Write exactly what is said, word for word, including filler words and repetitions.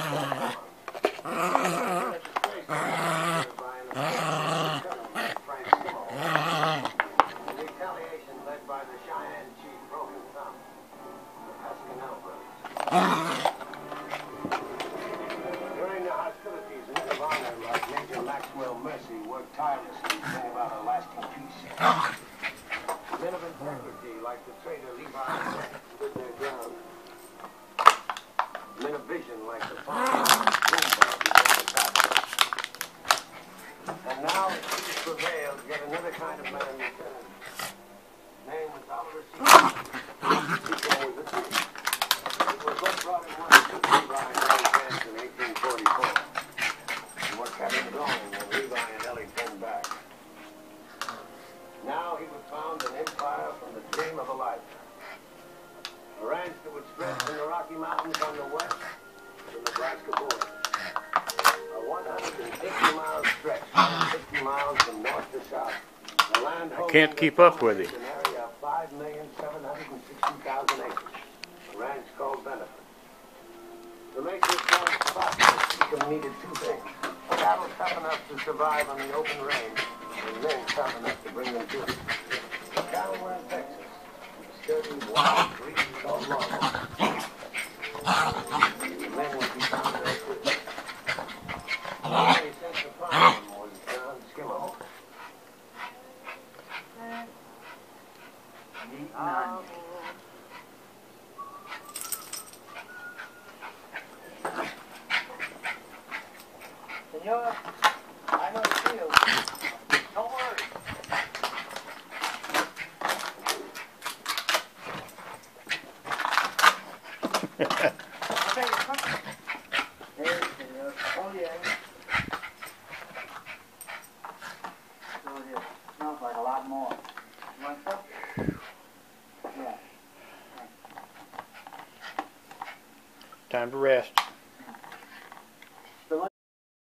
retaliation led by the Cheyenne chief Broken Thumb, the Pascal brothers. During the hostilities, men of honor like Major Maxwell Mercy worked tirelessly to bring about a lasting peace. Men of integrity like the traitor Levi stood their ground. Men of vision like the farmer Bloomberg began the battle. And now the peace prevailed, yet another kind of man returned. His name was Oliver C. He came with the city. It was what brought him one to Levi and Maltese in eighteen forty-four. And what kept him going when Levi and Ellie came back. Now he would found an empire from the dream of a lifetime. A ranch that would stretch from the Rocky Mountains on the west to the Nebraska border. A one hundred fifty mile stretch, one hundred fifty miles from north to south. The land I can't keep up with him. An area of five million seven hundred sixty thousand acres. A ranch called Benefit. To make this land prosperous, Deacon needed two things. Cattle tough enough to survive on the open range, and men tough enough to bring them to it. The cattle were in Texas. Sturdy, wild, greasy, called Longhorn. The men would be found there quickly. The only sense of problem was John Skimmo. None. Senor, I know the field. Don't worry. Okay, you're cooking. Hey, senor. Oh, yeah. So it is. Smells like a lot more. You want some? Yeah. Time to rest.